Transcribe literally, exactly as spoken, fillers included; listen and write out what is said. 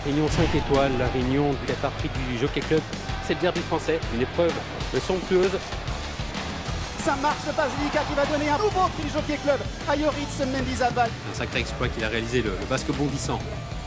Réunion cinq étoiles, la réunion du Qatar Prix du Jockey Club. C'est le derby français, une épreuve somptueuse. Saint-Marc de Basilica qui va donner un nouveau prix Jockey Club à Yoritz Mendizabal. Un sacré exploit qu'il a réalisé, le, le basque bondissant.